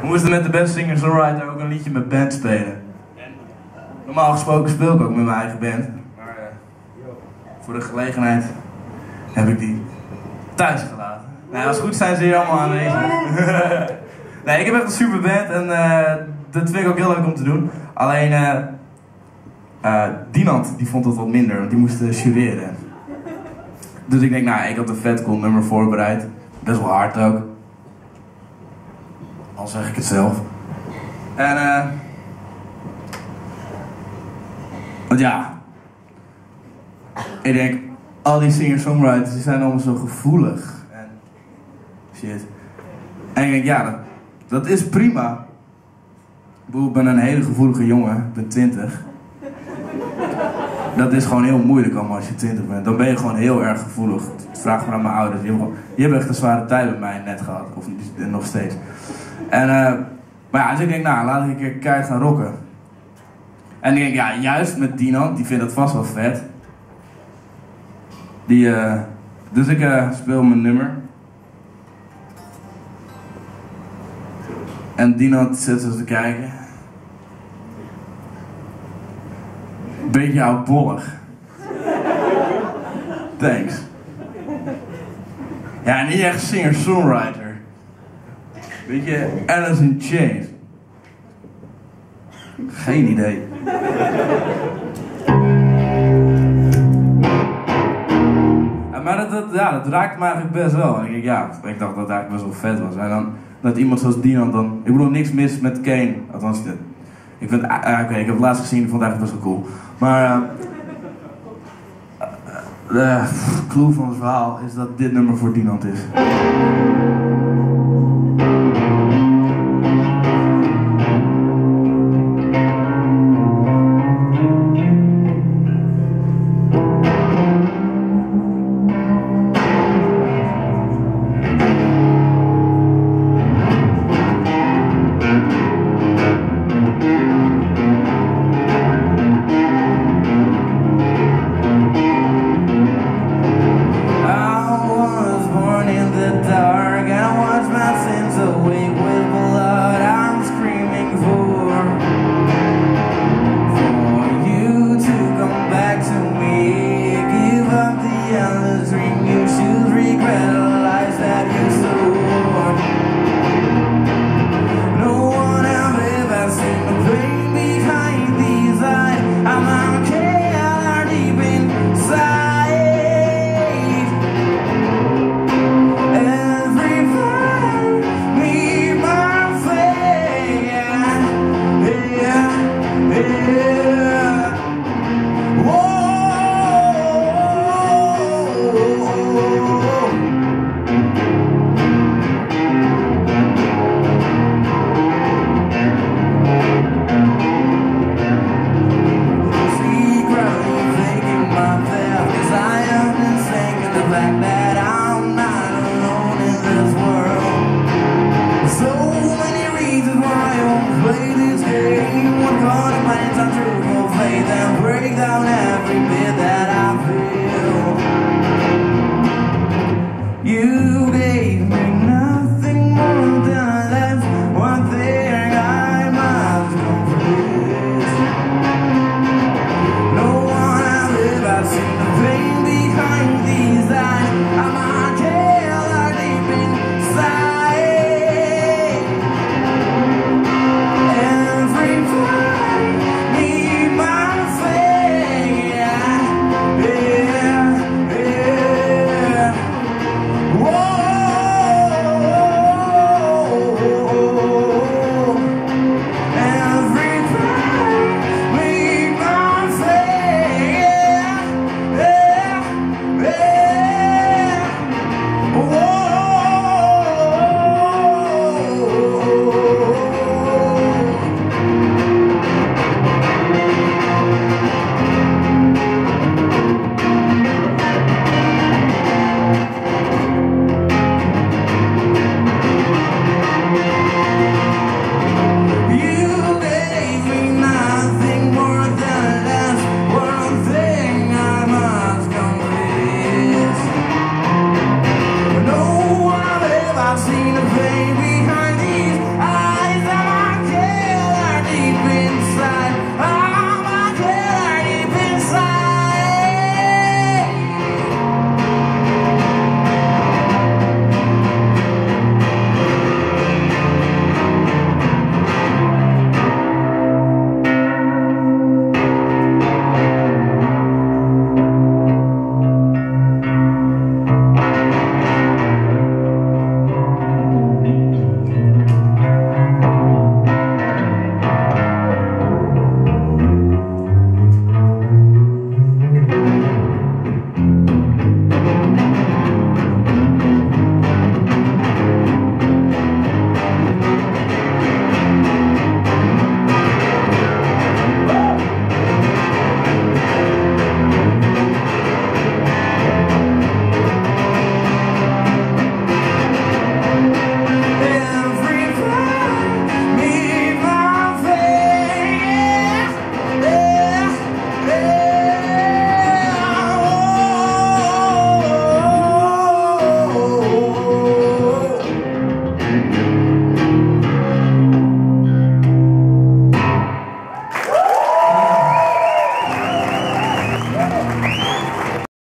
We moesten met de beste singer-songwriter ook een liedje met band spelen. Normaal gesproken speel ik ook met mijn eigen band. Maar voor de gelegenheid heb ik die thuis gelaten. Nou, als het goed zijn ze hier allemaal aanwezig. Nee, ik heb echt een super band en dat vind ik ook heel leuk om te doen. Alleen Dinant die vond het wat minder, want die moest jureren. Dus ik denk, nou, ik had een vet cool nummer voorbereid. Best wel hard ook. Al zeg ik het zelf. En want ja, ik denk, al die singer-songwriters die zijn allemaal zo gevoelig en shit. En ik denk, ja, dat is prima. Ik ben een hele gevoelige jongen, ik ben 20. Dat is gewoon heel moeilijk allemaal als je 20 bent. Dan ben je gewoon heel erg gevoelig. Vraag maar aan mijn ouders. Die hebben echt een zware tijd met mij net gehad. Of nog steeds. En, maar ja, dus ik denk, nou, laat ik een keer keihard gaan rocken. En ik denk, ja, juist met Dinant, die vindt het vast wel vet. Dus ik speel mijn nummer. En Dinant zit zo te kijken. Beetje oudbollig. Thanks. Ja, niet echt singer-songwriter. Beetje Alice in Chains. Geen idee. Maar dat raakt me eigenlijk best wel. En ik dacht dat het eigenlijk best wel vet was. En dan dat iemand zoals Dinant dan... Ik bedoel, niks mis met Kane. Althans, ik vind... Oké, ik heb het laatst gezien, ik vond het eigenlijk best wel cool. Maar... de clue van het verhaal is dat dit nummer voor Dinant is.